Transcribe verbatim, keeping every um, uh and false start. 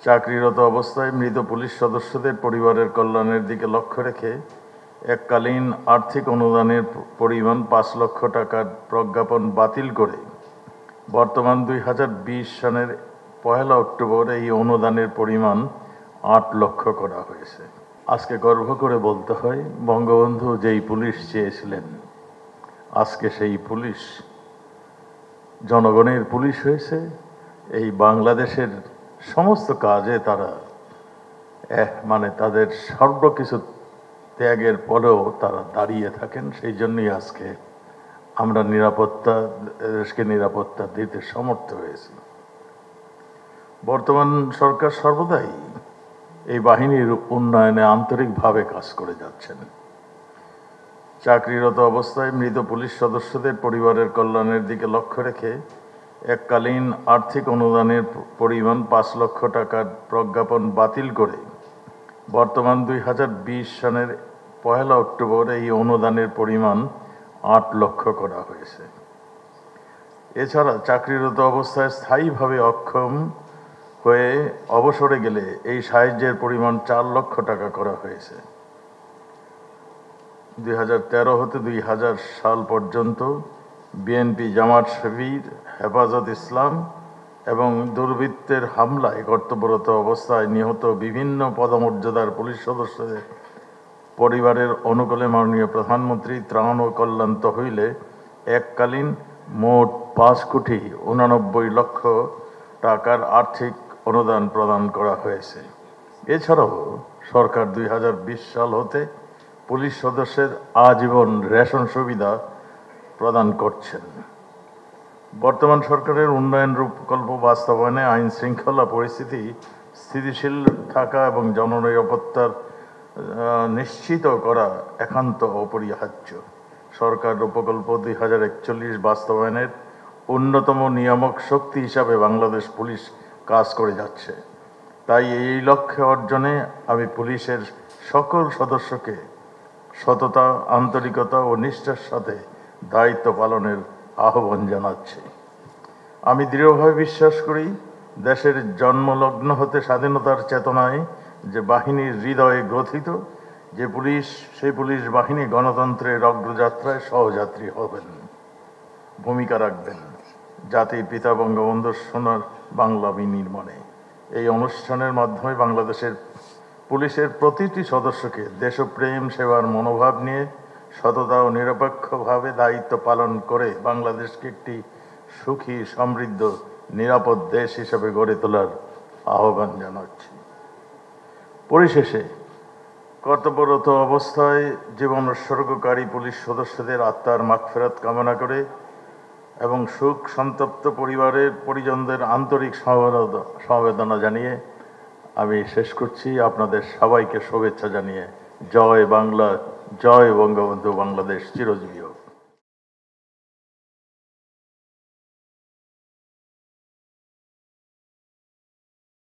চাকরিরত অবস্থায় মৃত পুলিশ সদস্যদের পরিবারের কল্যাণের দিকে লক্ষ্য রেখে এককালীন আর্থিক অনুদানের পরিমাণ পাঁচ লক্ষ টাকার প্রজ্ঞাপন বাতিল করে বর্তমান দুই হাজার বিশ সনের পহেলা অক্টোবর এই অনুদানের পরিমাণ আট লক্ষ করা হয়েছে। আজকে গর্ব করে বলতে হয়, বঙ্গবন্ধু যেই পুলিশ চেয়েছিলেন আজকে সেই পুলিশ জনগণের পুলিশ হয়েছে। এই বাংলাদেশের সমস্ত কাজে তারা মানে তাদের সর্বকিছু ত্যাগের পরেও তারা দাঁড়িয়ে থাকেন। সেই জন্যই আজকে আমরা নিরাপত্তা দেশকে নিরাপত্তা দিতে সমর্থ হয়েছি। বর্তমান সরকার সর্বদাই এই বাহিনীর উন্নয়নে আন্তরিকভাবে কাজ করে যাচ্ছেন। চাকরিরত অবস্থায় মৃত পুলিশ সদস্যদের পরিবারের কল্যাণের দিকে লক্ষ্য রেখে এককালীন আর্থিক অনুদানের পরিমাণ পাঁচ লক্ষ টাকার প্রজ্ঞাপন বাতিল করে বর্তমান দুই হাজার বিশ সনের পহেলা অক্টোবর এই অনুদানের পরিমাণ আট লক্ষ করা হয়েছে। এছাড়া চাকরিরত অবস্থায় স্থায়ীভাবে অক্ষম হয়ে অবসরে গেলে এই সাহায্যের পরিমাণ চার লক্ষ টাকা করা হয়েছে। দুই হাজার তেরো হতে দুই হাজার সাল পর্যন্ত বিএনপি, জামাত শিবির, হেফাজত ইসলাম এবং দুর্বৃত্তের হামলায় কর্তব্যরত অবস্থায় নিহত বিভিন্ন পদমর্যাদার পুলিশ সদস্যদের পরিবারের অনুকূলে মাননীয় প্রধানমন্ত্রী ত্রাণ ও কল্যাণ তহবিলে এককালীন মোট পাঁচ কোটি উনানব্বই লক্ষ টাকার আর্থিক অনুদান প্রদান করা হয়েছে। এছাড়াও সরকার দুই হাজার বিশ সাল হতে পুলিশ সদস্যের আজীবন রেশন সুবিধা প্রদান করছেন। বর্তমান সরকারের উন্নয়ন প্রকল্প বাস্তবায়নে আইন শৃঙ্খলা পরিস্থিতি স্থিতিশীল থাকা এবং জননিরাপত্তার নিশ্চিত করা একান্ত অপরিহার্য। সরকার প্রকল্প দুই হাজার একচল্লিশ বাস্তবায়নের অন্যতম নিয়ামক শক্তি হিসাবে বাংলাদেশ পুলিশ কাজ করে যাচ্ছে। তাই এই লক্ষ্যে অর্জনে আমি পুলিশের সকল সদস্যকে সততা, আন্তরিকতা ও নিষ্ঠার সাথে দায়িত্ব পালনের আহ্বান জানাচ্ছি। আমি দৃঢ়ভাবে বিশ্বাস করি, দেশের জন্মলগ্ন হতে স্বাধীনতার চেতনায় যে বাহিনীর হৃদয়ে গ্রথিত যে পুলিশ, সেই পুলিশ বাহিনী গণতন্ত্রের অগ্রযাত্রায় সহযাত্রী হবেন, ভূমিকা রাখবেন জাতির পিতা বঙ্গবন্ধুর সোনার বাংলা বিনির্মাণে। এই অনুষ্ঠানের মাধ্যমে বাংলাদেশের পুলিশের প্রতিটি সদস্যকে দেশপ্রেম, সেবার মনোভাব নিয়ে সততা ও নিরপেক্ষভাবে দায়িত্ব পালন করে বাংলাদেশকে একটি সুখী, সমৃদ্ধ, নিরাপদ দেশ হিসেবে গড়ে তোলার আহ্বান জানাচ্ছি। পরিশেষে কর্তব্যরত অবস্থায় জীবন উৎসর্গকারী পুলিশ সদস্যদের আত্মার মাগফিরাত কামনা করে এবং শোক সন্তপ্ত পরিবারের পরিজনদের আন্তরিক সমবেদনা জানিয়ে আমি শেষ করছি। আপনাদের সবাইকে শুভেচ্ছা জানিয়ে জয় বাংলা, জয় বঙ্গবন্ধু, বাংলাদেশ চিরজীবী হোক।